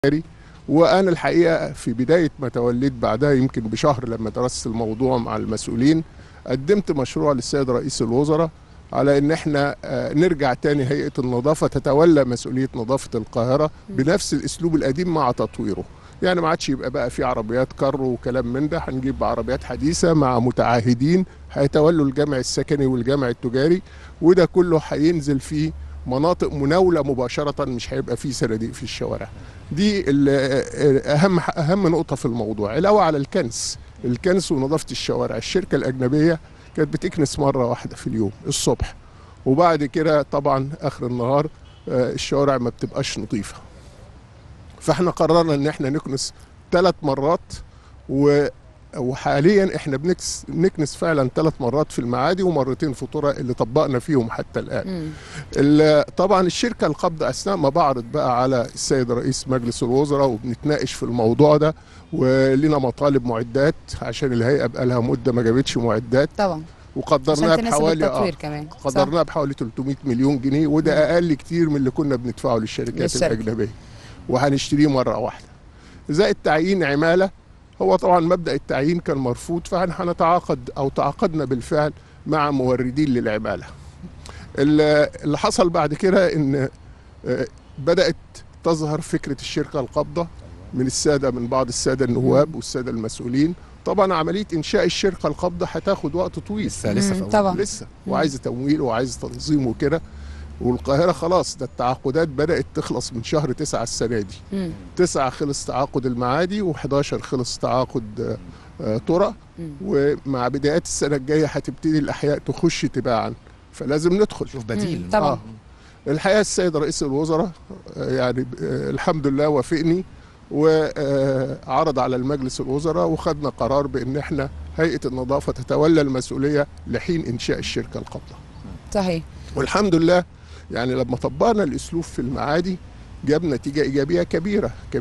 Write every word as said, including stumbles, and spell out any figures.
وأنا الحقيقة في بداية ما توليت بعدها يمكن بشهر لما درست الموضوع مع المسؤولين قدمت مشروع للسيد رئيس الوزراء على ان احنا نرجع تاني هيئة النظافة تتولى مسؤولية نظافة القاهرة بنفس الاسلوب القديم مع تطويره. يعني ما عادش يبقى بقى في عربيات كارو وكلام من ده، هنجيب عربيات حديثة مع متعاهدين هيتولوا الجمع السكني والجمع التجاري، وده كله هينزل فيه مناطق مناولة مباشرة، مش هيبقى فيه صناديق في الشوارع. دي اهم اهم نقطة في الموضوع، علاوة على الكنس الكنس ونظافة الشوارع. الشركة الأجنبية كانت بتكنس مرة واحدة في اليوم الصبح، وبعد كده طبعا آخر النهار الشوارع ما بتبقاش نظيفة، فاحنا قررنا ان احنا نكنس ثلاث مرات، و وحاليا احنا بنكس نكنس فعلا ثلاث مرات في المعادي ومرتين في طرق اللي طبقنا فيهم حتى الان. طبعا الشركه القابضه اثناء ما بعرض بقى على السيد رئيس مجلس الوزراء وبنتناقش في الموضوع ده، ولنا مطالب معدات عشان الهيئه بقى لها مده ما جابتش معدات طبعا، وقدرناها بحوالي اه كمان. قدرناها بحوالي ثلاثمائة مليون جنيه، وده مم. اقل كتير من اللي كنا بندفعه للشركات للشركة. الاجنبيه، وهنشتريه مره واحده. زائد تعيين عماله، هو طبعا مبدأ التعيين كان مرفوض، فهنتعاقد او تعاقدنا بالفعل مع موردين للعماله. اللي حصل بعد كده ان بدأت تظهر فكره الشركه القابضه من الساده من بعض الساده النواب والساده المسؤولين. طبعا عمليه انشاء الشركه القابضه هتاخد وقت طويل، لسه لسه طبعا لسه وعايزه تمويل وعايزه تنظيم وكده. والقاهرة خلاص ده التعاقدات بدأت تخلص من شهر تسعة السنة دي. مم. تسعة خلص تعاقد المعادي، وحداشر خلص تعاقد آه طرق، ومع بدايات السنة الجاية هتبتدي الأحياء تخش تباعا، فلازم ندخل شوف بديل. طبعا. آه. الحقيقة السيد رئيس الوزراء آه يعني آه الحمد لله وافقني وعرض على المجلس الوزراء، وخدنا قرار بأن احنا هيئة النظافة تتولى المسؤولية لحين إنشاء الشركة القابضة. صحيح. والحمد لله يعني لما طبقنا الاسلوب في المعادي جاب نتيجه ايجابيه كبيره.